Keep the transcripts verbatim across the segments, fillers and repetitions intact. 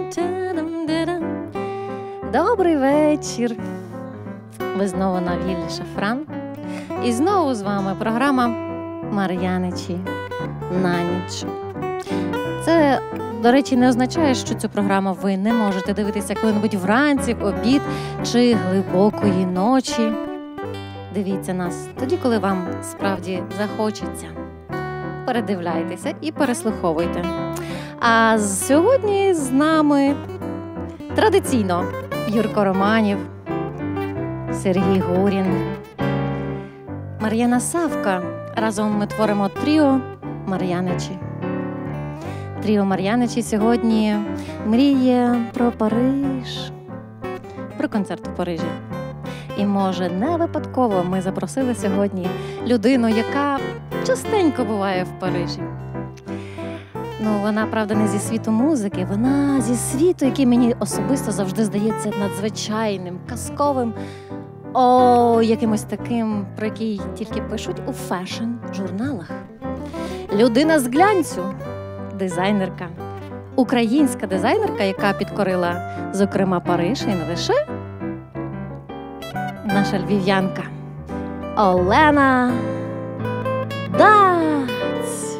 Добрий вечір! Ви знову на Віллі Шафран. І знову з вами програма Мар'яничі на ніч. Це, до речі, не означає, що цю програму ви не можете дивитися коли-небудь вранці, в обід чи глибокої ночі. Дивіться нас тоді, коли вам справді захочеться. Передивляйтеся і переслуховуйте. А сьогодні з нами традиційно Юрко Романів, Сергій Гурін, Мар'яна Савка. Разом ми творимо тріо Мар'яничі. Тріо Мар'яничі сьогодні мріє про Париж, про концерт в Парижі. І, може, не випадково ми запросили сьогодні людину, яка частенько буває в Парижі. Ну, вона, правда, не зі світу музики, вона зі світу, який мені особисто завжди здається надзвичайним, казковим, о, якимось таким, про який тільки пишуть у фешн-журналах. Людина з глянцю, дизайнерка, українська дизайнерка, яка підкорила, зокрема, Париж, і не лише, наша львів'янка Олена Даць.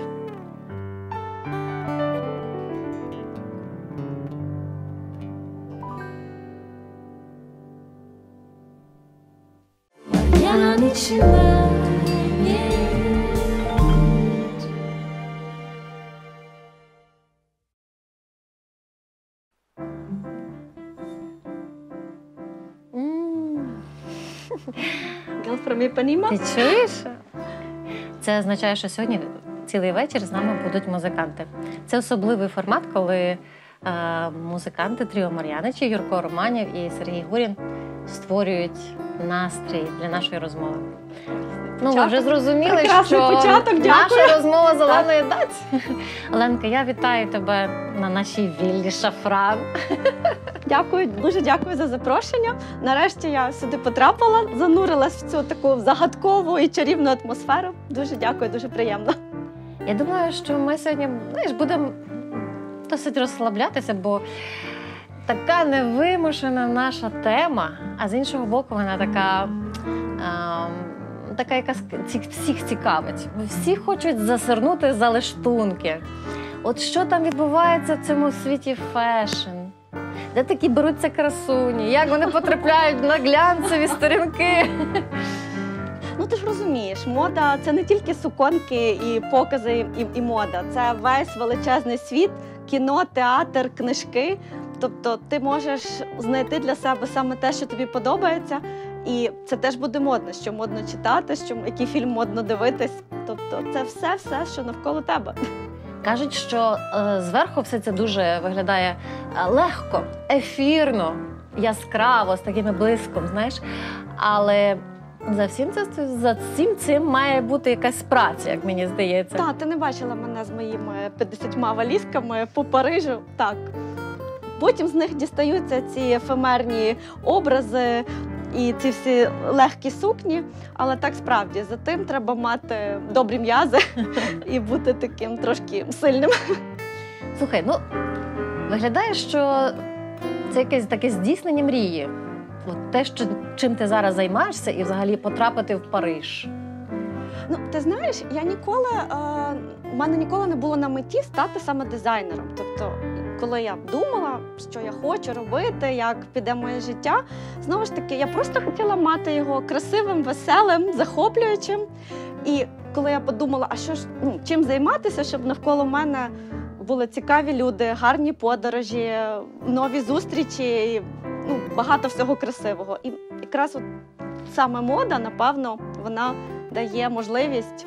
Мар'яничі на ніч. Ти чуєш? Це означає, що сьогодні цілий вечір з нами будуть музиканти. Це особливий формат, коли е, музиканти тріо Мар'яничі, Юрко Романів і Сергій Гурін створюють настрій для нашої розмови. Ну, ви вже зрозуміли, Прекрасний що початок, наша розмова з Оленою Даць. Оленка, я вітаю тебе на нашій Віллі Шафран. Дякую, дуже дякую за запрошення. Нарешті я сюди потрапила, занурилась в цю таку загадкову і чарівну атмосферу. Дуже дякую, дуже приємно. Я думаю, що ми сьогодні, знаєш, будемо досить розслаблятися, бо така невимушена наша тема, а з іншого боку вона така, а, така яка всіх цікавить. Всі хочуть засирнути залаштунки. От що там відбувається в цьому світі фешн? Де такі беруться красуні? Як вони потрапляють на глянцеві сторінки? Ну ти ж розумієш, мода – це не тільки суконки і покази, і, і мода. Це весь величезний світ, кіно, театр, книжки. Тобто ти можеш знайти для себе саме те, що тобі подобається. І це теж буде модно, що модно читати, що, який фільм модно дивитись. Тобто це все-все, що навколо тебе. Кажуть, що е, зверху все це дуже виглядає е, легко, ефірно, яскраво, з таким блиском, знаєш. Але за всім, це, за всім цим має бути якась праця, як мені здається. Так, ти не бачила мене з моїми п'ятдесятьма валізками по Парижу. Так. Потім з них дістаються ці ефемерні образи і ці всі легкі сукні. Але так справді, за тим треба мати добрі м'язи і бути таким трошки сильним. Слухай, ну, виглядає, що це якесь таке здійснення мрії. От те, що, чим ти зараз займаєшся, і взагалі потрапити в Париж. Ну, ти знаєш, я ніколи, е, в мене ніколи не було на меті стати саме дизайнером. Тобто, коли я думала, що я хочу робити, як піде моє життя, знову ж таки, я просто хотіла мати його красивим, веселим, захоплюючим. І коли я подумала, а що ж, ну, чим займатися, щоб навколо мене були цікаві люди, гарні подорожі, нові зустрічі, і, ну, багато всього красивого. І якраз от саме мода, напевно, вона дає можливість,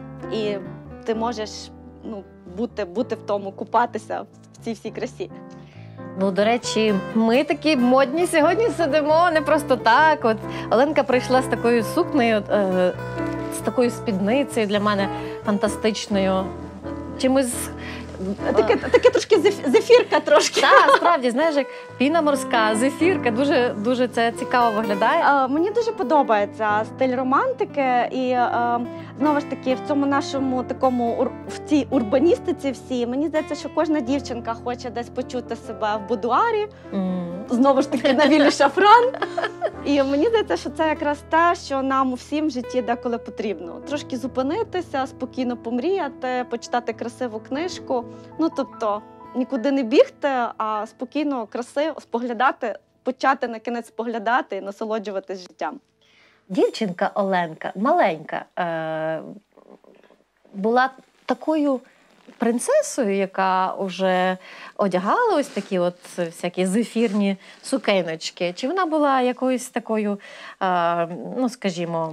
і ти можеш, ну, бути, бути в тому, купатися в цій всій красі. Ну, до речі, ми такі модні сьогодні сидимо, не просто так. От Оленка прийшла з такою сукнею, е, з такою спідницею для мене фантастичною. Чимось... Таке, таке трошки зефірка трошки. Так, справді, знаєш, як піна морська, зефірка, дуже, дуже це цікаво виглядає. А, мені дуже подобається стиль романтики і, а, знову ж таки, в цьому нашому такому, в цій урбаністиці всі, мені здається, що кожна дівчинка хоче десь почути себе в будуарі, mm. знову ж таки, на Віллі Шафран. І мені здається, що це якраз те, що нам всім в житті деколи потрібно. Трошки зупинитися, спокійно помріяти, почитати красиву книжку. Ну, тобто, нікуди не бігти, а спокійно, красиво споглядати, почати на кінець споглядати і насолоджуватись життям. Дівчинка Оленка, маленька, е- була такою принцесою, яка вже одягала ось такі от всякі зефірні сукеночки. Чи вона була якоюсь такою, е- ну, скажімо,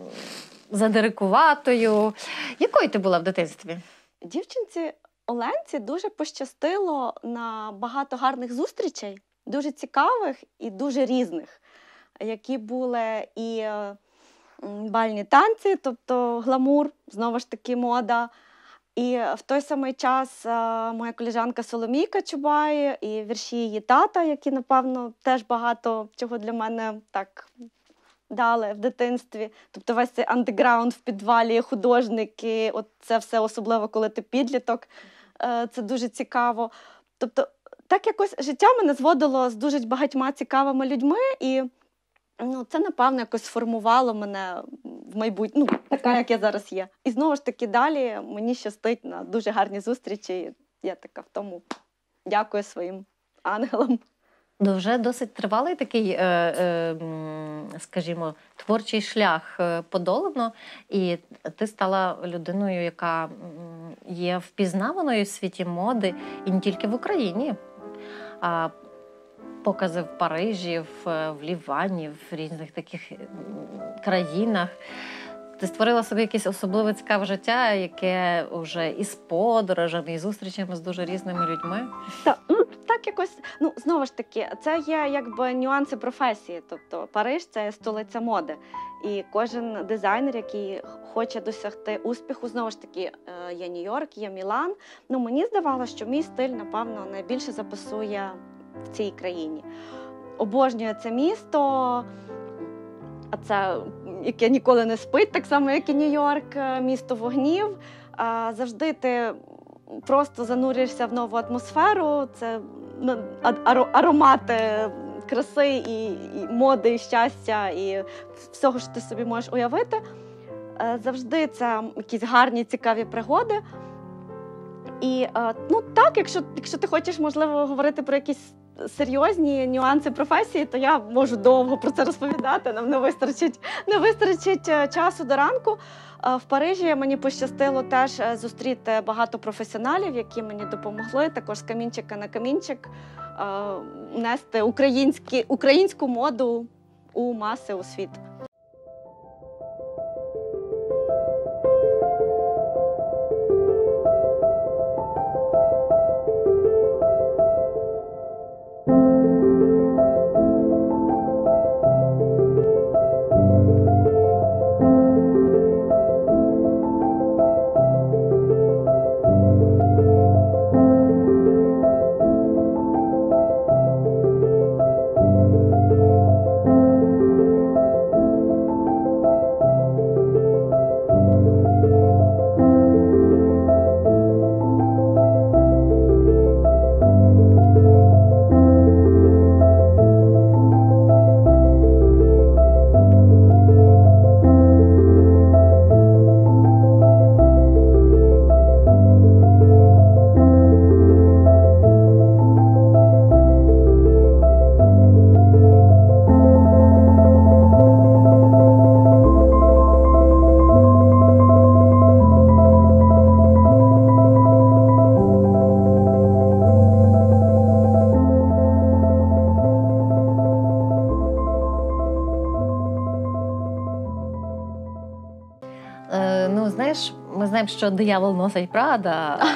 задирикуватою? Якою ти була в дитинстві? Дівчинці Оленці дуже пощастило на багато гарних зустрічей, дуже цікавих і дуже різних, які були і бальні танці, тобто гламур, знову ж таки мода. І в той самий час моя колежанка Соломійка Чубай і вірші її тата, які, напевно, теж багато чого для мене так дали в дитинстві. Тобто весь цей андеграунд в підвалі, художники, от це все, особливо коли ти підліток, це дуже цікаво. Тобто так якось життя мене зводило з дуже багатьма цікавими людьми, і ну, це, напевно, якось сформувало мене в майбутньому, ну, така, як я зараз є. І знову ж таки далі мені щастить на дуже гарні зустрічі. Я така в тому дякую своїм ангелам. Ну, вже досить тривалий такий, е, е, скажімо, творчий шлях подолано, і ти стала людиною, яка є впізнаваною в світі моди, і не тільки в Україні, а покази в Парижі, в, в Лівані, в різних таких країнах. Ти створила собі якесь особливе цікаве життя, яке вже із подорожами, і зустрічами з дуже різними людьми. Так, ну, так якось, ну, знову ж таки, це є якби нюанси професії. Тобто Париж – це столиця моди. І кожен дизайнер, який хоче досягти успіху, знову ж таки, є Нью-Йорк, є Мілан. Ну, мені здавалося, що мій стиль, напевно, найбільше запасує в цій країні. Обожнюю це місто, а це, яке ніколи не спить, так само, як і Нью-Йорк, місто вогнів. Завжди ти просто занурюєшся в нову атмосферу, це аромати краси, і, і моди, і щастя, і всього, що ти собі можеш уявити. Завжди це якісь гарні, цікаві пригоди. І, ну так, якщо, якщо ти хочеш, можливо, говорити про якісь серйозні нюанси професії, то я можу довго про це розповідати, нам не вистачить, не вистачить часу до ранку. В Парижі мені пощастило теж зустріти багато професіоналів, які мені допомогли також з камінчика на камінчик нести українську моду у маси, у світ. Ми знаємо, що диявол носить Прада.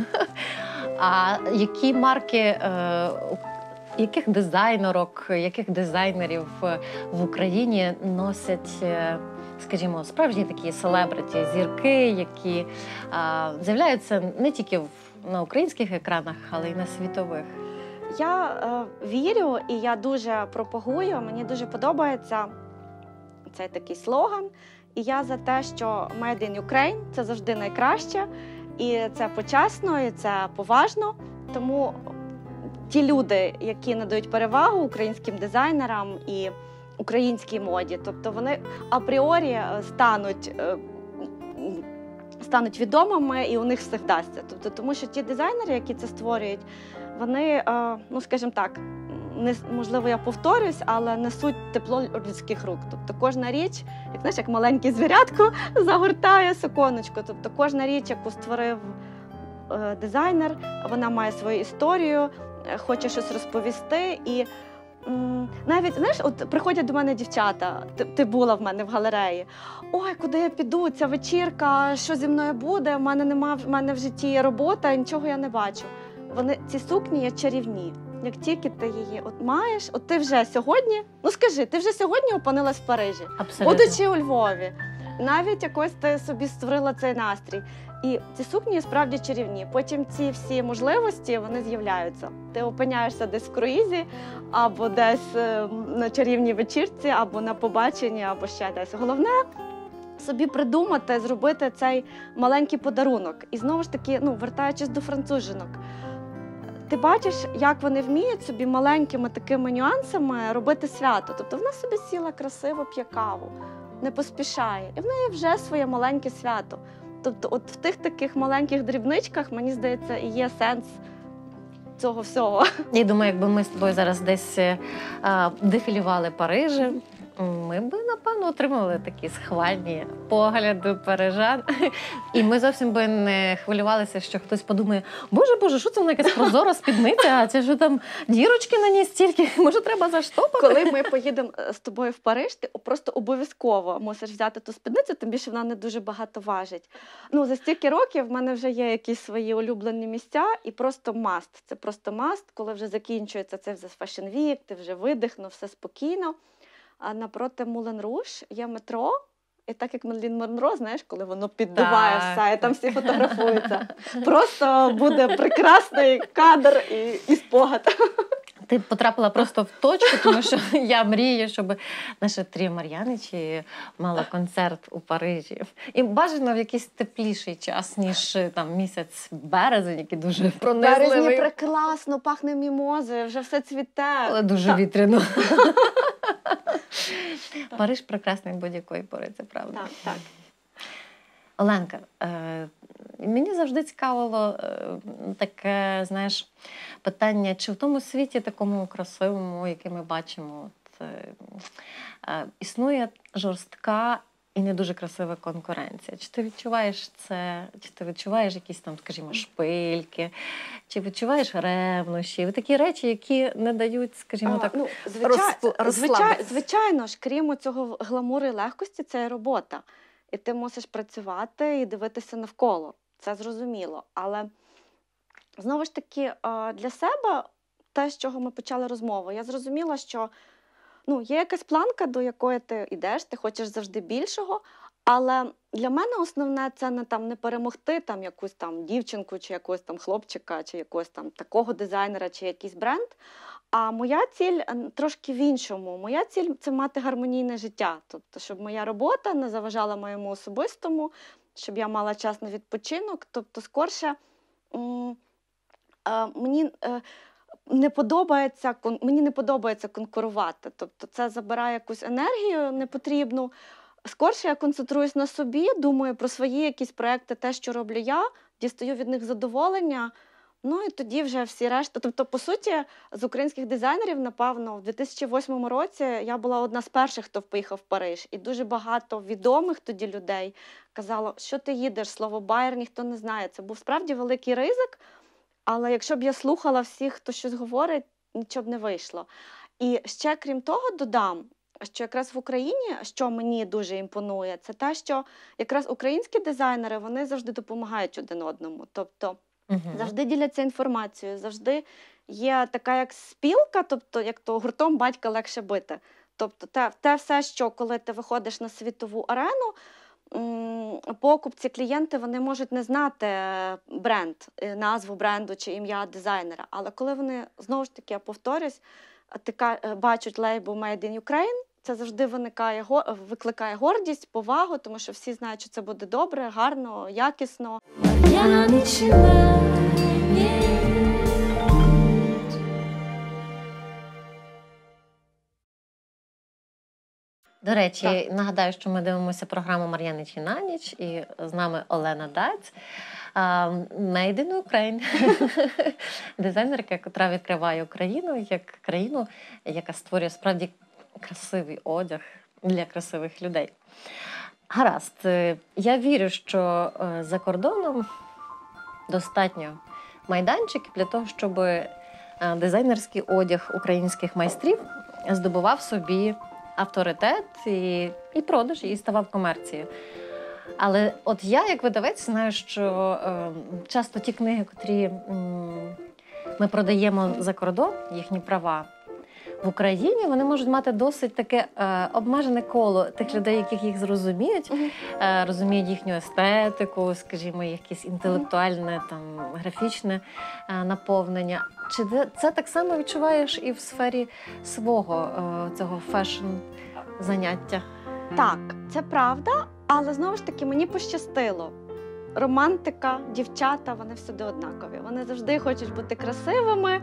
А які марки, яких дизайнерок, яких дизайнерів в Україні носять, скажімо, справжні такі селебриті, зірки, які з'являються не тільки на українських екранах, але й на світових? Я е, вірю і я дуже пропагую, мені дуже подобається цей такий слоган. І я за те, що Made in Ukraine – це завжди найкраще, і це почесно, і це поважно. Тому ті люди, які надають перевагу українським дизайнерам і українській моді, тобто вони апріорі стануть, стануть відомими і у них все вдасться. Тобто, тому що ті дизайнери, які це створюють, вони, ну скажімо так, не, можливо, я повторюсь, але несуть тепло людських рук. Тобто кожна річ, як знаєш, як маленьке звірятко загортає суконочку. Тобто кожна річ, яку створив е, дизайнер, вона має свою історію, е, хоче щось розповісти. І м, навіть, знаєш, от приходять до мене дівчата, ти, ти була в мене в галереї. Ой, куди я піду, ця вечірка, що зі мною буде, в мене нема, в мене в житті є робота, нічого я не бачу. Вони, ці сукні є чарівні. Як тільки ти її от маєш, от ти вже сьогодні, ну скажи, ти вже сьогодні опинилась в Парижі, Абсолютно. будучи у Львові, навіть якось ти собі створила цей настрій. І ці сукні справді чарівні. Потім ці всі можливості, вони з'являються. Ти опиняєшся десь в круїзі, або десь на чарівній вечірці, або на побаченні, або ще десь. Головне собі придумати, зробити цей маленький подарунок. І знову ж таки, ну, вертаючись до францужинок, ти бачиш, як вони вміють собі маленькими такими нюансами робити свято. Тобто вона собі сіла красиво, п'є каву, не поспішає. І в неї вже своє маленьке свято. Тобто от в тих таких маленьких дрібничках, мені здається, і є сенс цього всього. Я думаю, якби ми з тобою зараз десь а, дефілювали Парижем, ми б, напевно, отримали такі схвальні погляди парижан. І ми зовсім би не хвилювалися, що хтось подумає, боже, боже, що це вона якась прозора спідниця, а це ж там дірочки на ній стільки, може треба заштопати? Коли ми поїдемо з тобою в Париж, ти просто обов'язково мусиш взяти ту спідницю, тим більше вона не дуже багато важить. Ну, за стільки років в мене вже є якісь свої улюблені місця і просто маст. Це просто маст, коли вже закінчується це вже Fashion Week, ти вже видихнув, все спокійно. А напроти Мулен Руж є метро, і так як Мерлін Монро, знаєш, коли воно піддуває Так. все, і там всі фотографуються. Просто буде прекрасний кадр і, і спогад. Ти потрапила просто в точку, тому що я мрію, щоб наша Тріо Мар'яничі мала концерт у Парижі. І бажано в якийсь тепліший час, ніж там місяць березень, який дуже Березні пронизливий. прекрасно, пахне мімозою, вже все цвіте. Але дуже Так. вітряно. Париж прекрасний будь-якої пори, це правда. Так, так. Оленка, е, мені завжди цікавило е, таке, знаєш, питання, чи в тому світі такому красивому, який ми бачимо, от, е, е, існує жорстка і не дуже красива конкуренція. Чи ти відчуваєш це, чи ти відчуваєш якісь там, скажімо, шпильки, чи відчуваєш ревнощі, такі речі, які не дають, скажімо А, так, ну, звичай, розсл- звичай, розслабитися? звичайно ж, крім цього гламуру і легкості, це і робота. І ти мусиш працювати і дивитися навколо. Це зрозуміло. Але, знову ж таки, для себе те, з чого ми почали розмову, я зрозуміла, що ну, є якась планка, до якої ти йдеш, ти хочеш завжди більшого, але для мене основне це не, там, не перемогти там, якусь там дівчинку, чи якогось там хлопчика, чи якогось там такого дизайнера, чи якийсь бренд. А моя ціль трошки в іншому. Моя ціль – це мати гармонійне життя. Тобто, щоб моя робота не заважала моєму особистому, щоб я мала час на відпочинок. Тобто, скорше, м- е- мені, е- не подобається, кон- мені не подобається конкурувати. Тобто, це забирає якусь енергію непотрібну. Скорше я концентруюсь на собі, думаю про свої якісь проекти, те, що роблю я, дістаю від них задоволення. Ну і тоді вже всі решта. Тобто, по суті, з українських дизайнерів, напевно, в дві тисячі восьмому році я була одна з перших, хто поїхав в Париж. І дуже багато відомих тоді людей казало, що ти їдеш, слово «Байер» ніхто не знає. Це був справді великий ризик, але якщо б я слухала всіх, хто щось говорить, нічого б не вийшло. І ще, крім того, додам, що якраз в Україні, що мені дуже імпонує, це те, що якраз українські дизайнери, вони завжди допомагають один одному. Тобто, Угу. завжди діляться інформацією, завжди є така як спілка, тобто як то гуртом батька легше бити. Тобто те, те все, що коли ти виходиш на світову арену, м, покупці, клієнти, вони можуть не знати бренд, е, назву бренду чи ім'я дизайнера, але коли вони, знову ж таки, я повторюсь, ти ка- е, бачать лейбл Made in Ukraine, це завжди виникає, викликає гордість, повагу, тому що всі знають, що це буде добре, гарно, якісно. До речі, так. Нагадаю, що ми дивимося програму «Мар'яничі на ніч» і з нами Олена Даць, Made in Ukraine, дизайнерка, яка відкриває Україну як країну, яка створює справді красивий одяг для красивих людей. Гаразд, я вірю, що за кордоном достатньо майданчиків для того, щоб дизайнерський одяг українських майстрів здобував собі авторитет і, і продаж, і ставав комерцією. Але от я, як видавець, знаю, що е, часто ті книги, котрі м, ми продаємо за кордон, їхні права, в Україні вони можуть мати досить таке е, обмежене коло тих людей, яких їх зрозуміють, е, розуміють їхню естетику, скажімо, якесь інтелектуальне, там, графічне е, наповнення. Чи це так само відчуваєш і в сфері свого е, цього фешн-заняття? Так, це правда, але знову ж таки мені пощастило. Романтика, дівчата, вони всюди однакові. Вони завжди хочуть бути красивими,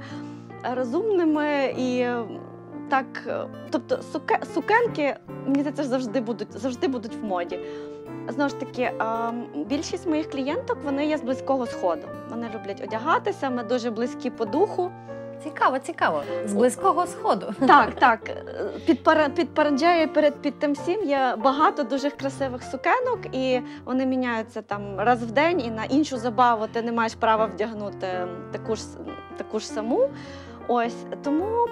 розумними і так, тобто сукенки, мені здається, завжди будуть, завжди будуть в моді. Знову ж таки, більшість моїх клієнток, вони є з Близького Сходу. Вони люблять одягатися, ми дуже близькі по духу. Цікаво, цікаво. З Близького Сходу. Так, так. Під, пара, під Паранджею, перед під тим всім є багато дуже красивих сукенок, і вони міняються там раз в день, і на іншу забаву ти не маєш права вдягнути таку ж, таку ж саму. Ось, тому...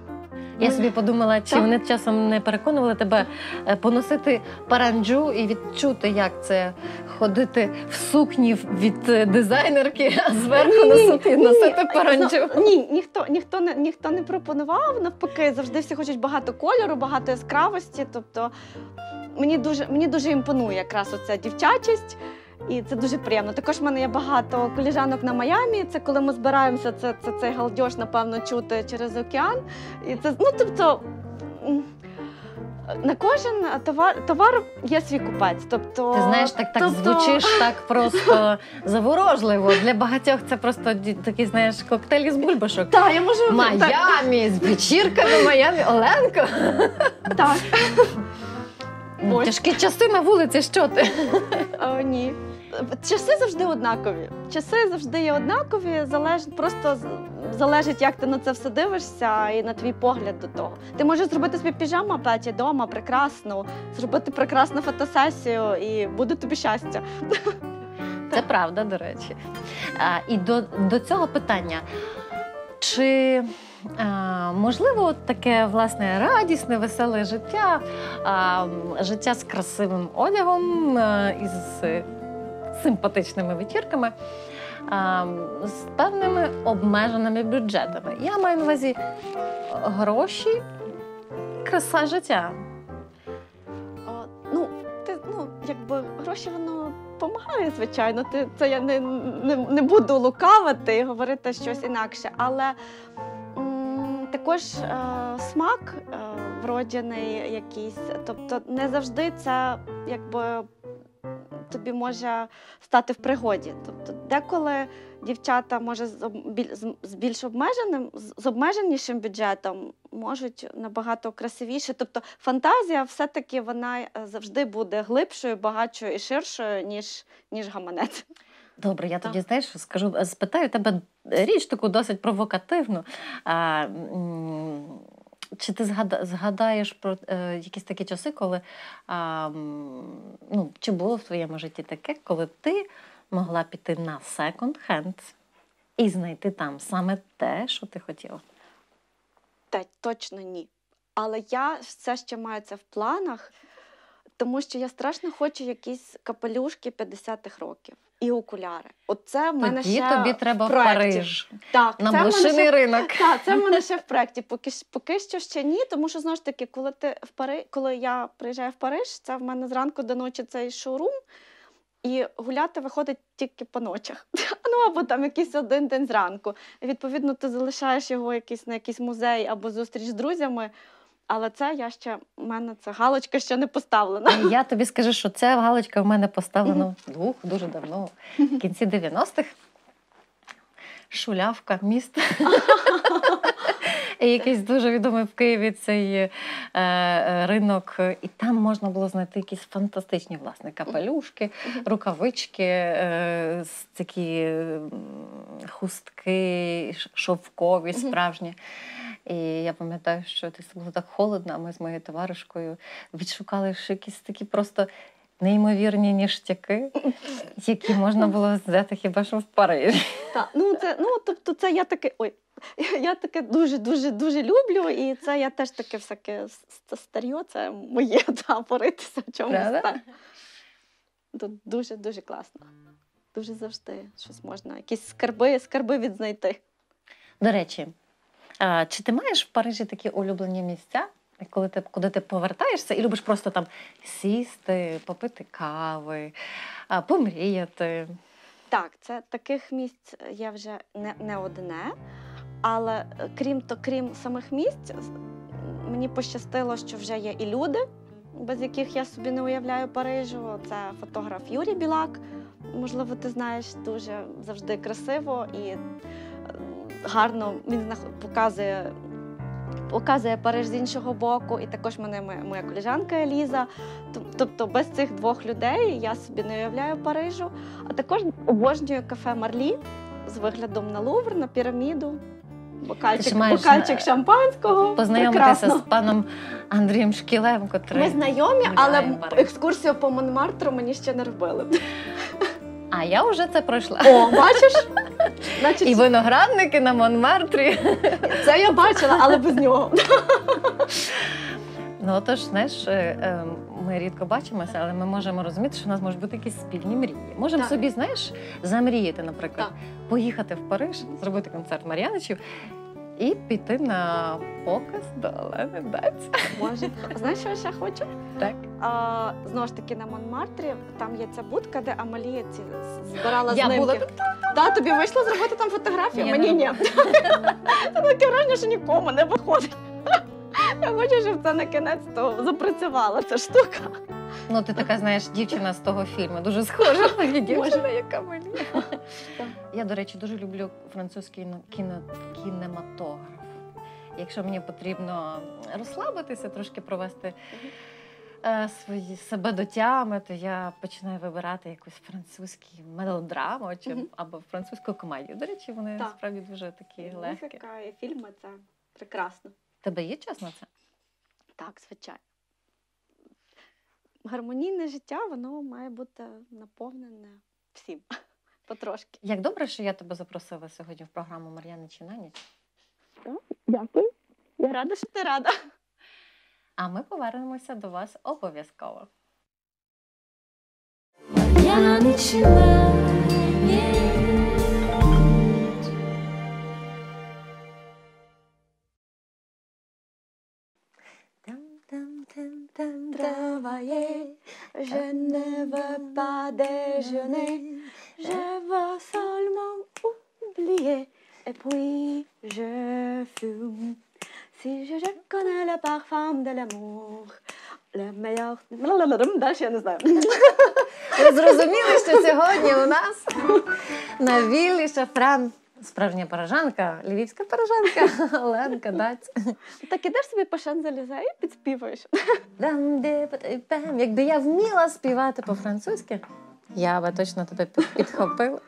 Я собі подумала, чи так? Вони часом не переконували тебе поносити паранджу і відчути, як це ходити в сукні від дизайнерки, а зверху ні, носити, ні, носити ні, паранджу? Ні, ніхто, ніхто, не, ніхто не пропонував, навпаки, завжди всі хочуть багато кольору, багато яскравості, тобто мені дуже, мені дуже імпонує якраз оця дівчачість. І це дуже приємно. Також в мене є багато коліжанок на Майамі. Це коли ми збираємося, це, це цей галдьош, напевно, чути через океан. І це, ну, тобто, на кожен товар, товар є свій купець. Тобто, ти знаєш, так, так тобто... звучиш так просто заворожливо. Для багатьох це просто такий, знаєш, коктейль з бульбашок. Так, я можу... Майамі, з вечірками Майамі. Оленко! Так. Тяжкі часи на вулиці, що ти? О, ні. Часи завжди однакові. Часи завжди є однакові, залеж... просто залежить, як ти на це все дивишся і на твій погляд до того. Ти можеш зробити собі піжаму платі вдома, прекрасну, зробити прекрасну фотосесію і буде тобі щастя. Це правда, до речі. А, і до, до цього питання. Чи а, можливо таке, власне, радісне, веселе життя, а, життя з красивим одягом, а, із симпатичними вечірками, а, з певними обмеженими бюджетами? Я маю на увазі гроші, краса життя. О, ну, ти, ну, якби гроші, воно допомагає, звичайно. Ти, це я не, не, не буду лукавити і говорити щось інакше, але м, також е, смак е, вроджений якийсь, тобто не завжди це якби тобі може стати в пригоді. Тобто деколи дівчата, може, з, з більш обмеженим, з обмеженішим бюджетом можуть набагато красивіше. Тобто фантазія все-таки вона завжди буде глибшою, багатшою і ширшою, ніж, ніж гаманець. Добре, я тоді, знаєш, скажу, спитаю тебе річ таку досить провокативну. А, Чи ти згадаєш про е, якісь такі часи, коли, а, ну, чи було в твоєму житті таке, коли ти могла піти на секонд-хенд і знайти там саме те, що ти хотіла? Та, точно ні. Але я все ще маю це в планах, тому що я страшно хочу якісь капелюшки п'ятдесятих років і окуляри. Оце в мене Тоді ще тобі треба в, в Париж, так, на блошиний ринок. Так, це в мене ще в проєкті. Поки, поки що ще ні, тому що, знову ж таки, коли, ти в Пари... коли я приїжджаю в Париж, це в мене зранку до ночі цей шоурум, і гуляти виходить тільки по ночах. Ну, або там якийсь один день зранку. І, відповідно, ти залишаєш його якийсь, на якийсь музей або зустріч з друзями, Але це я ще, в мене це галочка ще не поставлена. Я тобі скажу, що ця галочка в мене поставлена двох дуже давно, в кінці дев'яностих. Шулявка, місто. І якийсь дуже відомий в Києві цей е, ринок. І там можна було знайти якісь фантастичні, власне, капелюшки, рукавички, е, такі хустки, шовкові, справжні. І я пам'ятаю, що це було так холодно, а ми з моєю товаришкою відшукали якісь такі просто неймовірні ніштяки, які можна було взяти хіба що в Парижі. Так, ну це, ну тобто це я таке, ой, я таке дуже-дуже дуже люблю, і це я теж таке всяке старьо, це моє, та, поритися в чомусь. Так. Тут дуже-дуже класно. Дуже завжди щось можна, якісь скарби, скарби відзнайти. До речі, а чи ти маєш в Парижі такі улюблені місця, коли ти, куди ти повертаєшся і любиш просто там сісти, попити кави, помріяти? Так, це таких місць є вже не, не одне, але крім то, крім самих місць, мені пощастило, що вже є і люди, без яких я собі не уявляю Парижу. Це фотограф Юрій Білак, можливо, ти знаєш, дуже завжди красиво і гарно він показує, показує Париж з іншого боку, і також мене моя, моя колежанка Еліза. Тобто без цих двох людей я собі не уявляю Парижу. А також обожнюю кафе Марлі з виглядом на Лувр, на піраміду, бокальчик, бокальчик шампанського. Познайомитися Прекрасно. з паном Андрієм Шкілем, котрий... Ми знайомі, але екскурсію по Монмартру мені ще не робили. А я вже це пройшла. О, бачиш? Значить... І виноградники на Монмартрі. Це я бачила, але без нього. Ну, отож, знаєш, ми рідко бачимося, але ми можемо розуміти, що у нас можуть бути якісь спільні мрії. Можемо так. собі, знаєш, замріяти, наприклад, так. поїхати в Париж, зробити концерт Мар'яничів і піти на показ до Олени Даць. Може. Знаєш, що я ще хочу? Так. А, знову ж таки, на Монмартрі, там є ця будка, де Амалія ці збирала я знимки. Була... Так, тобі вийшло зробити там фотографію? Ні, мені не ні. Це таке враження, що нікому не виходить. Я хочу, щоб це на кінець то запрацювала ця штука. Ну, ти така, знаєш, дівчина з того фільму, дуже схожа на дівчина, яка мені. Я, до речі, дуже люблю французький кіно, кінематограф. Якщо мені потрібно розслабитися, трошки провести е, свої, себе до тями, то я починаю вибирати якусь французьку мелодраму чи, mm-hmm. або французьку комедію. До речі, вони так. справді дуже такі легкі. Музика і фільми – це прекрасно. Тебе є час на це? Так, звичайно. Гармонійне життя, воно має бути наповнене всім. Потрошки. Як добре, що я тебе запросила сьогодні в програму «Мар'яничі на ніч». Дякую. Я рада, що ти рада. А ми повернемося до вас обов'язково. Мар'яничі на ніч. Travailler, je ne veux pas déjeuner, je veux seulement oublier, et puis je fume. Si je, je connais le parfum de l'amour, le meilleur... Дальше я не знаю. Ви зрозуміли, що сьогодні у нас на віллі Шафран справжня парижанка, львівська парижанка Оленка Даць. Так ідеш собі по Шанзелізе і підспіваєш. Якби я вміла співати по-французьки, я би точно тебе підхопила.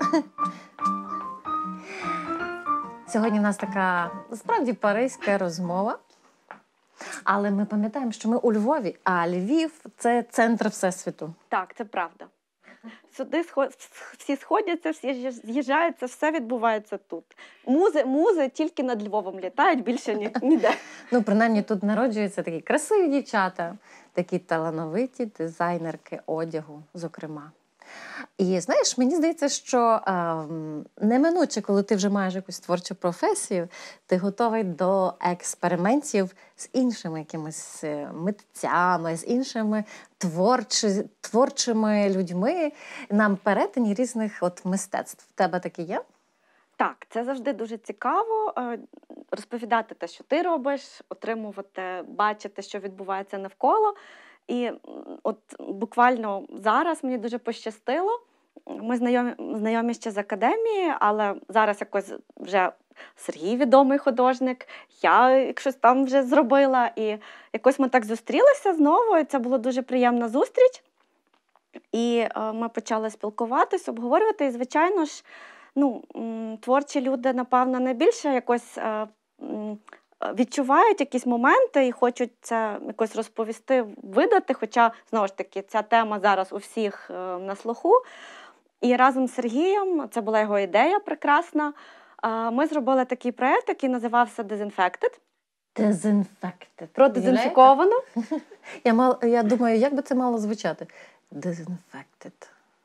Сьогодні у нас така, справді, паризька розмова. Але ми пам'ятаємо, що ми у Львові, а Львів – це центр Всесвіту. Так, це правда. Сюди всі сходяться, всі з'їжджаються, все відбувається тут. Музи, музи тільки над Львовом літають, більше ні, ніде. Ну, принаймні, тут народжуються такі красиві дівчата, такі талановиті дизайнерки одягу, зокрема. І, знаєш, мені здається, що е, неминуче, коли ти вже маєш якусь творчу професію, ти готовий до експериментів з іншими якимись митцями, з іншими творчі, творчими людьми на перетині різних от мистецтв. В тебе таке є? Так, це завжди дуже цікаво е, розповідати те, що ти робиш, отримувати, бачити, що відбувається навколо. І м, от буквально зараз мені дуже пощастило. Ми знайомі, знайомі ще з академії, але зараз якось вже Сергій відомий художник, я щось там вже зробила. І якось ми так зустрілися знову, і це була дуже приємна зустріч. І е, ми почали спілкуватись, обговорювати. І, звичайно ж, ну, м, творчі люди, напевно, найбільше якось е, м, відчувають якісь моменти і хочуть це якось розповісти, видати. Хоча, знову ж таки, ця тема зараз у всіх е, на слуху. І разом з Сергієм, це була його ідея прекрасна, е, ми зробили такий проєкт, який називався Disinfected. Disinfected. Продезінфіковано. Я, мал, я думаю, як би це мало звучати? Disinfected.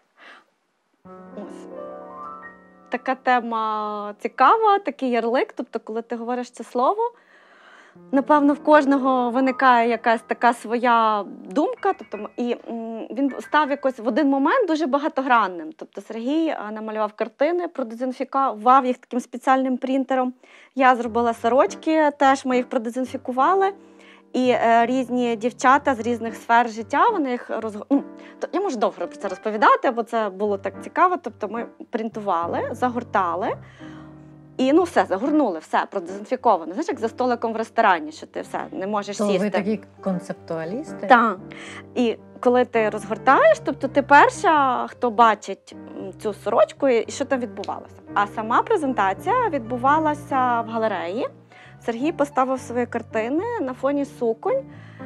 Ось. Така тема цікава, такий ярлик. Тобто, коли ти говориш це слово, напевно, в кожного виникає якась така своя думка. Тобто, і м, він став якось в один момент дуже багатогранним. Тобто Сергій а, намалював картини, продезінфікував їх таким спеціальним принтером. Я зробила сорочки, теж ми їх продезінфікували. І е, різні дівчата з різних сфер життя, вони їх роз... ну, то я можу довго про це розповідати, бо це було так цікаво. Тобто ми принтували, загортали, і ну все, загорнули, все, продезінфіковано. Знаєш, як за столиком в ресторані, що ти все, не можеш То сісти. ви такі концептуалісти? Так. І коли ти розгортаєш, тобто ти перша, хто бачить м, цю сорочку і що там відбувалося. А сама презентація відбувалася в галереї. Сергій поставив свої картини на фоні суконь.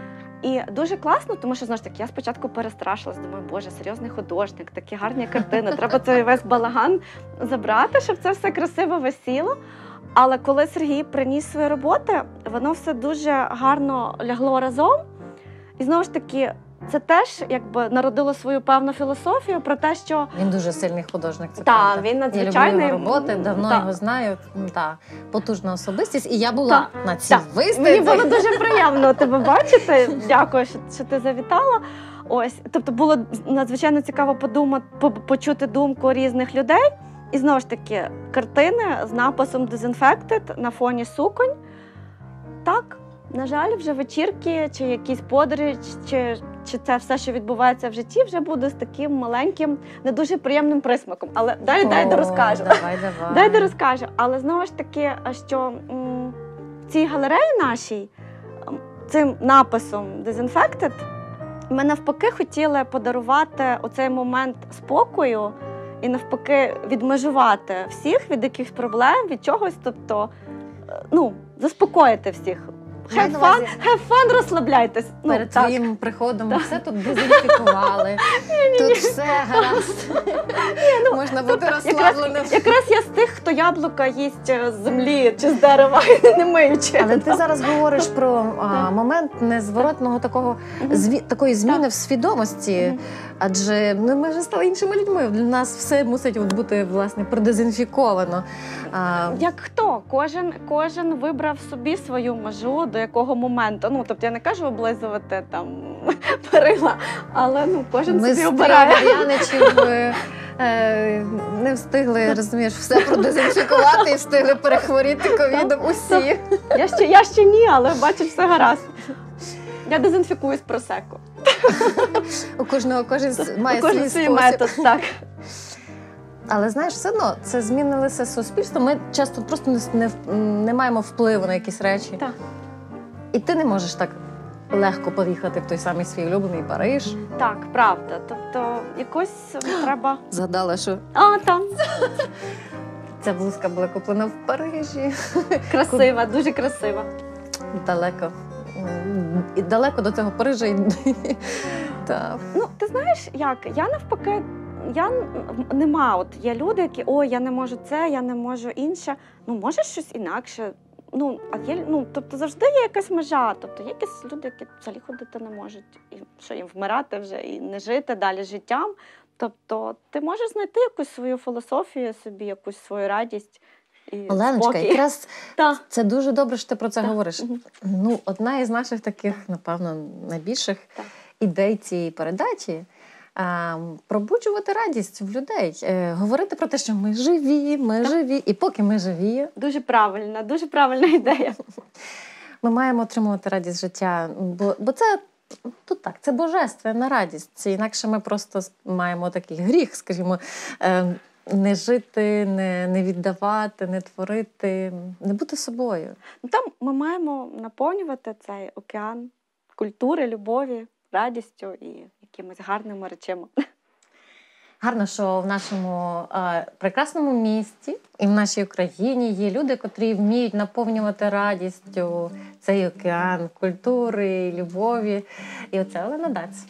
І дуже класно, тому що, знаєш, так, я спочатку перестрашилась, думаю, боже, серйозний художник, такі гарні картини, треба цей весь балаган забрати, щоб це все красиво висіло. Але коли Сергій приніс свої роботи, воно все дуже гарно лягло разом. І знову ж таки, це теж якби народило свою певну філософію про те, що... Він дуже сильний художник, це Так, правда. він Я надзвичайний. люблю його роботи, давно Так. його знаю. Та, потужна особистість. І я була Так. на цій Так. виставці. Мені було дуже приємно тебе бачити. Дякую, що, що ти завітала. Ось, тобто було надзвичайно цікаво подумати, по- почути думку різних людей. І знову ж таки, картини з написом Disinfected на фоні суконь. Так, на жаль, вже вечірки, чи якісь подорожі, чи, чи це все, що відбувається в житті, вже буде з таким маленьким, не дуже приємним присмаком. Але дай, дай О, дорозкажу. Давай, давай. Дай дорозкажу. Але знову ж таки, що м, в цій галереї нашій м, цим написом Disinfected ми навпаки хотіли подарувати оцей момент спокою і навпаки відмежувати всіх від якихось проблем, від чогось, тобто, е, ну, заспокоїти всіх. Маю Have на fun, увазі, have fun, розслабляйтесь. Ну, перед так. твоїм приходом ми все тут дезінфікували. Тут все гаразд. Можна бути Якраз, розслабленим. якраз я з тих, хто яблука їсть з землі чи з дерева, не миючи. Але ти зараз говориш про а, момент незворотного такого зві, такої зміни в свідомості. Мгм. Адже ну, ми вже стали іншими людьми. Для нас все мусить от бути власне продезінфіковано. А, Як хто? Кожен, кожен вибрав собі свою межу, до якого моменту. Ну, тобто я не кажу облизувати там перила, але ну, кожен ми собі з обирає. Яничів е, е, не встигли, розумієш, все продезінфікувати і встигли перехворіти ковідом усі. Я ще, я ще ні, але бачиш, все гаразд. Я дезінфікуюсь просеко. У кожного кожен с- має Кожен свій свій спосіб. метод, так. Але знаєш, все одно це змінилося суспільство. Ми часто просто не, не, в- не маємо впливу на якісь речі. Так. І ти не можеш так легко поїхати в той самий свій улюблений Париж. Так, правда. Тобто якось треба. Згадала, що А, там ця блузка була куплена в Парижі. красива, дуже красива. Далеко. М, І далеко до цього Парижа. І... Так. Ну, ти знаєш, як? Я навпаки, я н- нема. От є люди, які ой, я не можу це, я не можу інше. Ну, може щось інакше. Ну, а є, ну, тобто завжди є якась межа. Тобто є якісь люди, які взагалі ходити не можуть. І що їм вмирати вже і не жити далі життям. Тобто ти можеш знайти якусь свою філософію собі, якусь свою радість і Оленочка, спокій. якраз Так. це дуже добре, що ти про це Так. говориш. Мгм. Ну, одна із наших таких, напевно, найбільших Так. ідей цієї передачі е, пробуджувати радість в людей, е, говорити про те, що ми живі, ми живі, і поки ми живі, Дуже правильна, дуже правильна ідея. ми маємо отримувати радість життя, бо, бо це тут так, це божественна радість. Це інакше ми просто маємо такий гріх, скажімо, е, не жити, не, не віддавати, не творити, не бути собою. Ну, там ми маємо наповнювати цей океан культури, любові, радістю і якимись гарними речами. Гарно, що в нашому е, прекрасному місті і в нашій Україні є люди, котрі вміють наповнювати радістю цей океан культури, любові. І оце Олена Даць.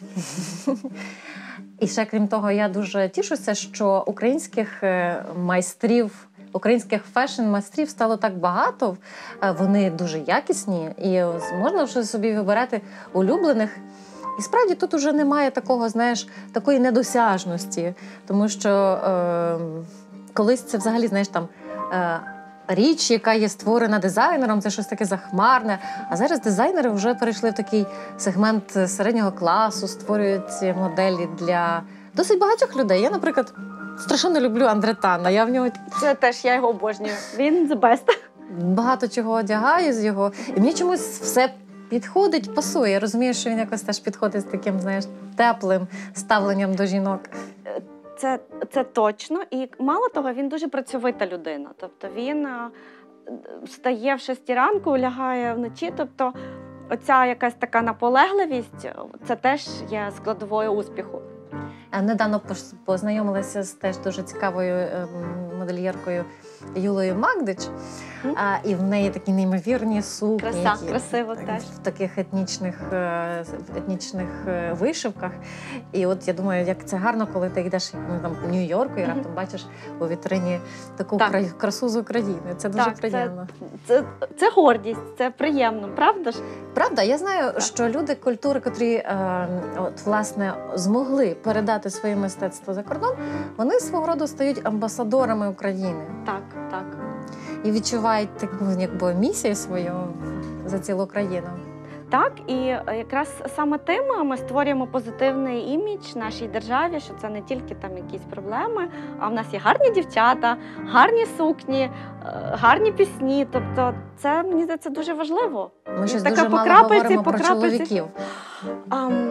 І ще, крім того, я дуже тішуся, що українських майстрів, українських фешн-майстрів стало так багато. Вони дуже якісні і можна вже собі вибирати улюблених. І справді тут уже немає такого, знаєш, такої недосяжності, тому що е, колись це взагалі, знаєш, там е, річ, яка є створена дизайнером, це щось таке захмарне, а зараз дизайнери вже перейшли в такий сегмент середнього класу, створюють моделі для досить багатьох людей. Я, наприклад, страшенно люблю Андретана, я в нього Це теж я його обожнюю. Він the best. багато чого одягаю з його, і мені чомусь все підходить, пасує. Я розумію, що він якось теж підходить з таким, знаєш, теплим ставленням до жінок. Це, це точно. І мало того, він дуже працьовита людина. Тобто він а, встає в шостій ранку, лягає вночі. Тобто оця якась така наполегливість, це теж є складовою успіху. Недавно познайомилася з теж дуже цікавою модельєркою Юлею Магдич, mm. а, і в неї такі неймовірні сукні. Краса, які, красиво так, теж. В таких етнічних, етнічних вишивках. І от я думаю, як це гарно, коли ти йдеш ну, там, в Нью-Йорку і раптом mm-hmm. бачиш у вітрині таку так. красу з України. Це дуже так, приємно. Це, це, це гордість, це приємно, правда ж? Правда, я знаю, так. що люди культури, котрі е, от, власне, змогли передати своє мистецтво за кордон, вони свого роду стають амбасадорами України. Так, так. І відчувають таку якби місію свою за цілу країну. Так, і якраз саме тим ми створюємо позитивний імідж нашій державі, що це не тільки там якісь проблеми, а в нас є гарні дівчата, гарні сукні, гарні пісні. Тобто це, мені здається, дуже важливо. Ми щось дуже мало говоримо про чоловіків. Um...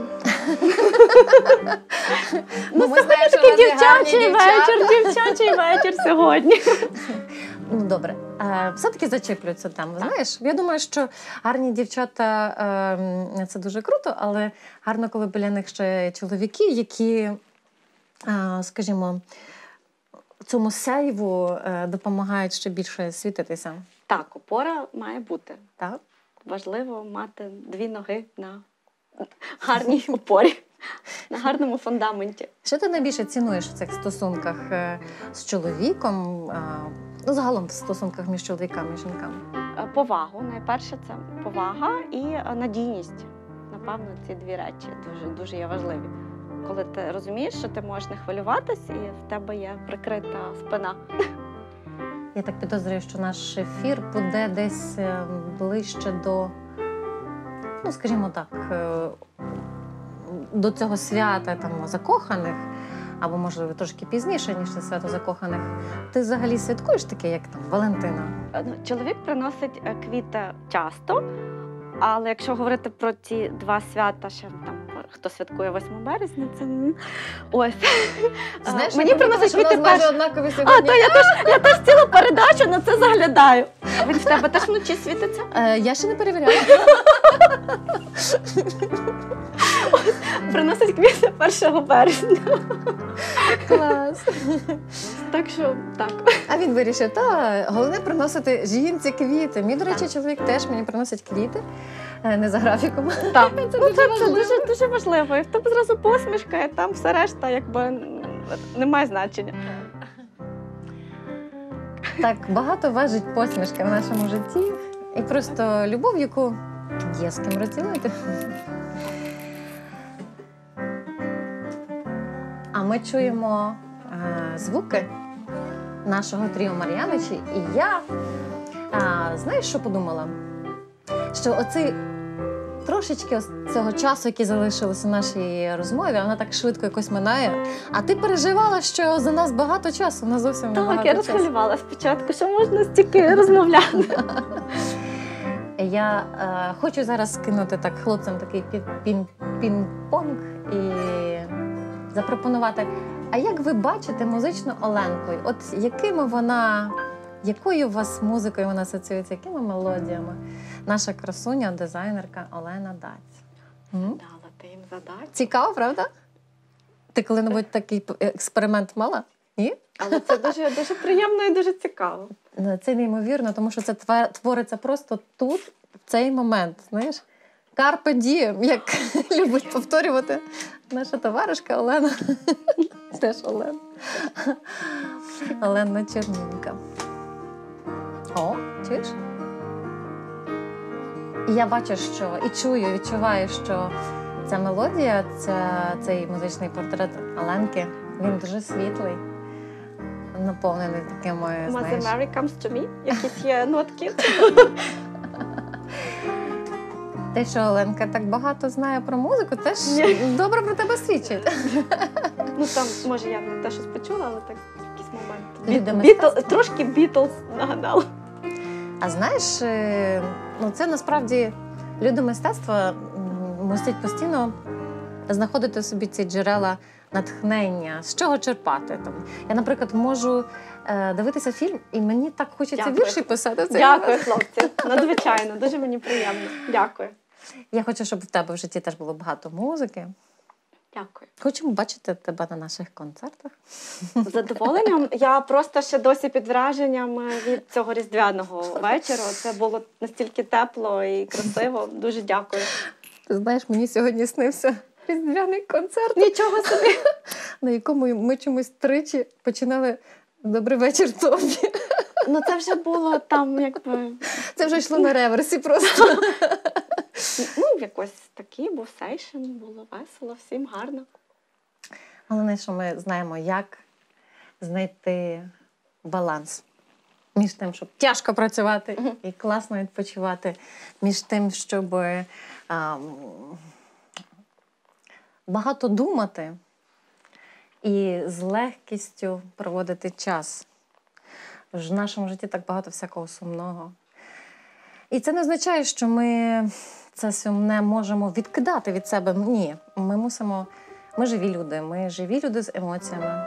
ну, це такий дівчачий вечір, дівчачий вечір сьогодні. Ну, добре. Все-таки зачеплю цю тему. Знаєш, я думаю, що гарні дівчата – це дуже круто, але гарно, коли біля них ще чоловіки, які, скажімо, цьому сяйву допомагають ще більше світитися. Так, опора має бути. Так. Важливо мати дві ноги на гарній опорі, на гарному фундаменті. Що ти найбільше цінуєш в цих стосунках з чоловіком, ну, загалом в стосунках між чоловіками і жінками? Повагу. Найперше це повага і надійність. Напевно, ці дві речі дуже, дуже є важливі. Коли ти розумієш, що ти можеш не хвилюватись і в тебе є прикрита спина. Я так підозрюю, що наш ефір буде десь ближче до, ну, скажімо так, до цього свята там, закоханих, або, можливо, трошки пізніше, ніж це свято закоханих. Ти взагалі святкуєш таке, як там Валентина? Чоловік приносить квіти часто, але якщо говорити про ці два свята, що там хто святкує восьмого березня, це ось. Знаєш, мені приносить квіти перші. однакові сьогодні. А, то я теж, я теж цілу передачу на це заглядаю. Він в тебе теж вночі світиться? Е, я ще не перевіряла. Приносить квіти першого березня. Клас. Так що, так. А він вирішив, та, головне приносити жінці квіти. Мій, до речі, чоловік теж мені приносить квіти, не за графіком. Так. Це, ну, це, це дуже, дуже важливо. І в тебе зразу посмішка, і там все решта, якби, не має значення. Так, багато важить посмішка в нашому житті. І просто любов, яку є з ким розділити. А ми чуємо е, звуки нашого тріо Мар'яничі. І я, е, знаєш, що подумала? Що оцей трошечки ось цього часу, який залишилося в нашій розмові, вона так швидко якось минає. А ти переживала, що за нас багато часу, на зовсім не багато Так, я часу. розхвилювала спочатку, що можна стільки розмовляти. Я е, хочу зараз скинути так хлопцям такий пін- пінг-понг і запропонувати. А як ви бачите музичну Оленку? От якими вона, якою у вас музикою вона асоціюється, якими мелодіями? Наша красуня, дизайнерка Олена Даць. М? Дала ти їм задачу. Цікаво, правда? Ти коли-небудь такий експеримент мала? Ні? Але це дуже, дуже приємно і дуже цікаво. Ну, це неймовірно, тому що це твер- твориться просто тут, в цей момент, знаєш? Carpe diem, як любить повторювати наша товаришка Олена. Теж Олена. Олена Чернінка. О, чуєш? І я бачу, що, і чую, відчуваю, що ця мелодія, ця, цей музичний портрет Оленки, він дуже світлий, наповнений такими, знаєш... Mother Mary comes to me, якісь є нотки. Те, що Оленка так багато знає про музику, теж Ні. добре про тебе свідчить. Ну там, може, я не те щось почула, але так якийсь момент. Люди Біт- мистецтва. Бійтл- Трошки Бітлз нагадала. А знаєш, е, ну це насправді люди мистецтва м, мусять постійно знаходити в собі ці джерела натхнення, з чого черпати. Там. Я, наприклад, можу е, дивитися фільм, і мені так хочеться Дякую. вірші писати. в цей Дякую, момент. хлопці. Надзвичайно, дуже мені приємно. Дякую. Я хочу, щоб в тебе в житті теж було багато музики. Дякую. Хочемо бачити тебе на наших концертах. З задоволенням. Я просто ще досі під враженням від цього різдвяного вечора. Це було настільки тепло і красиво. Дуже дякую. Ти знаєш, мені сьогодні снився різдвяний концерт, Нічого собі. на якому ми чомусь тричі починали «Добрий вечір тобі». Ну це вже було там, якби. Це вже йшло на реверсі просто. Ну, якось такий був сейшн, було весело, всім гарно. Головне, що ми знаємо, як знайти баланс між тим, щоб тяжко працювати і класно відпочивати, між тим, щоб а, багато думати і з легкістю проводити час. В нашому житті так багато всякого сумного. І це не означає, що ми це сумне можемо відкидати від себе. Ні, ми мусимо, ми живі люди, ми живі люди з емоціями.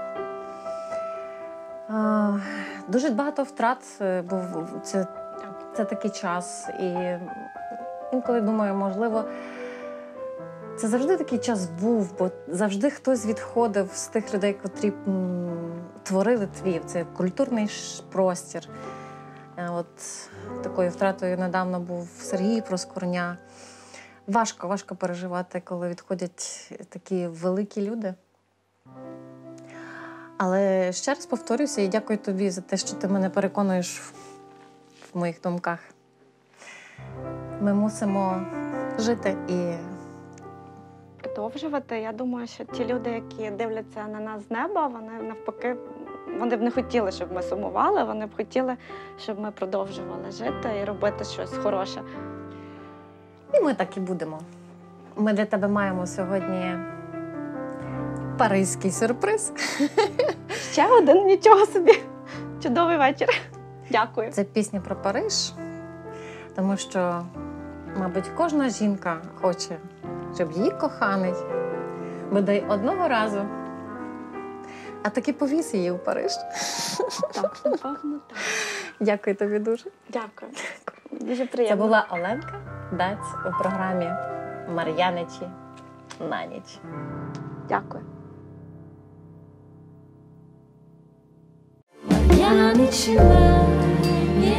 А, дуже багато втрат був це, це такий час. І інколи думаю, можливо, це завжди такий час був, бо завжди хтось відходив з тих людей, котрі м, творили твір. Це культурний ш- простір. Е, От такою втратою недавно був Сергій Проскурня. Важко, важко переживати, коли відходять такі великі люди. Але ще раз повторюся і дякую тобі за те, що ти мене переконуєш в, в моїх думках. Ми мусимо жити і Продовжувати. Я думаю, що ті люди, які дивляться на нас з неба, вони навпаки, вони б не хотіли, щоб ми сумували, вони б хотіли, щоб ми продовжували жити і робити щось хороше. І ми так і будемо. Ми для тебе маємо сьогодні паризький сюрприз. Ще один, нічого собі. Чудовий вечір. Дякую. Це пісня про Париж, тому що, мабуть, кожна жінка хоче, щоб її коханий бодай одного разу, а таки повіз її у Париж. Так, напевно, так. Дякую тобі дуже. Дякую. Дуже Це приємно. була Оленка Даць у програмі «Мар'яничі на ніч». Дякую. Мар'яничі на ніч.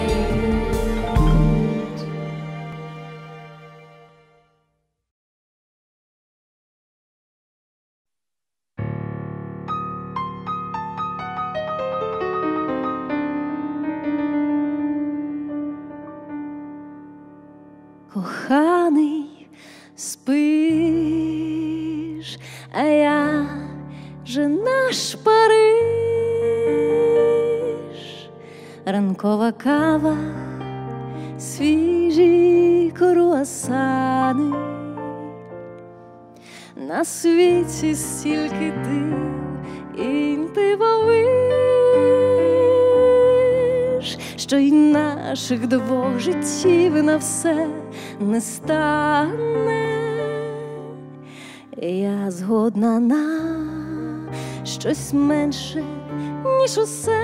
Коханий, спиш, а я же наш Париж, ранкова кава, свіжі круасани. коханий, на світі стільки див і дивовиж, що й наших двох життів на все не стане. Я згодна на щось менше, ніж усе.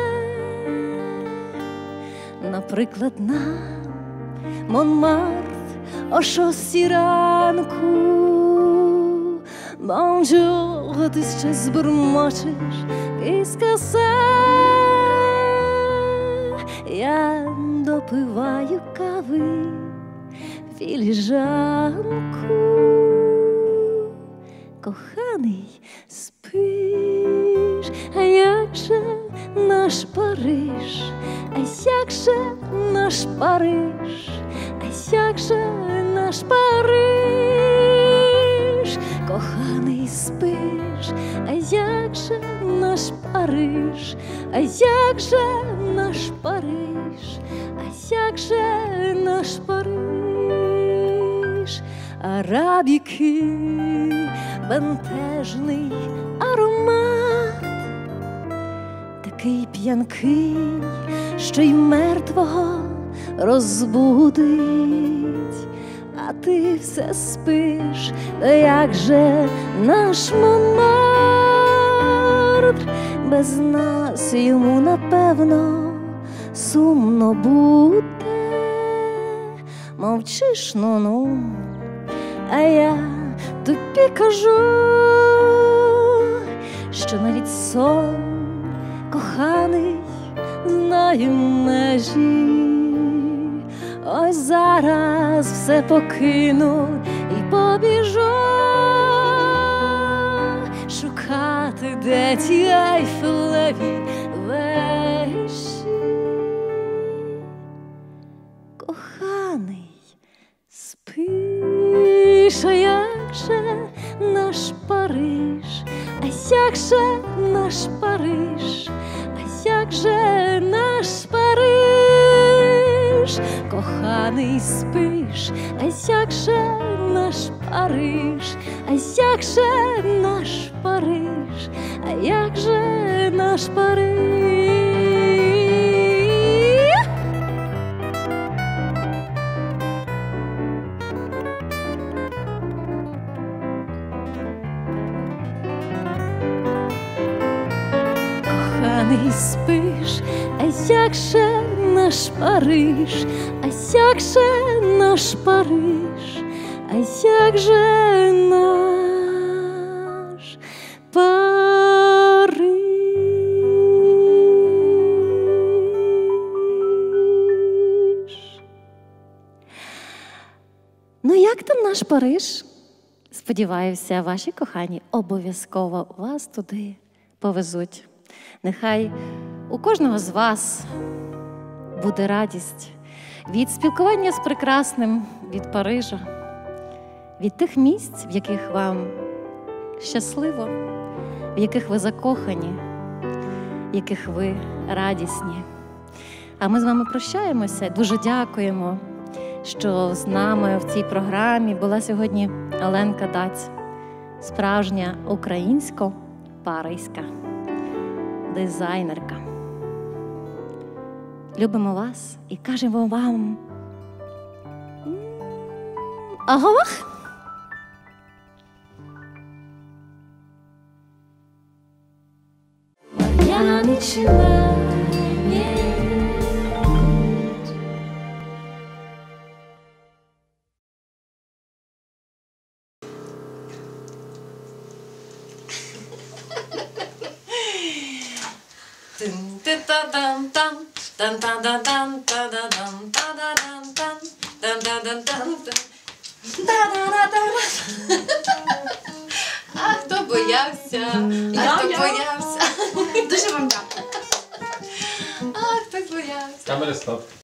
Наприклад, на Монмарт о шостій ранку. Бонжур, ти ще збурмочеш кис-касе. Я допиваю кави філіжанку. Коханий, спиш, а як же наш Париж, а як же наш Париж, а як же наш Париж, коханий, спиш, а як же наш Париж, а як же наш Париж, а як же наш Париж, арабіки, бентежний аромат, такий п'янкий, що й мертвого розбудить. А ти все спиш, та як же наш Монмартр, без нас йому, напевно, сумно буде. Мовчиш, ну-ну, а я тобі кажу, що навіть сон, коханий, знає межі. Ось зараз все покину і побіжу шукати, де ті Айфелеві вежі. Коханий, спиш, а як же наш Париж, а як же наш Париж, а як же наш Париж, коханий, спиш, а як же наш Париж, а як же наш Париж, а як же наш Париж. Коханий, спиш, а як же наш Париж, а як же наш Париж, а як же наш Париж. Ну, як там наш Париж? Сподіваюся, ваші кохані обов'язково вас туди повезуть. Нехай у кожного з вас буде радість від спілкування з прекрасним, від Парижа, від тих місць, в яких вам щасливо, в яких ви закохані, в яких ви радісні. А ми з вами прощаємося. Дуже дякуємо, що з нами в цій програмі була сьогодні Оленка Даць, справжня українсько-паризька дизайнерка. Любимо вас і кажемо вам агах! Я начала А хто боявся? А хто боявся? Дуже вам дякую. А хто боявся? Камери стоп.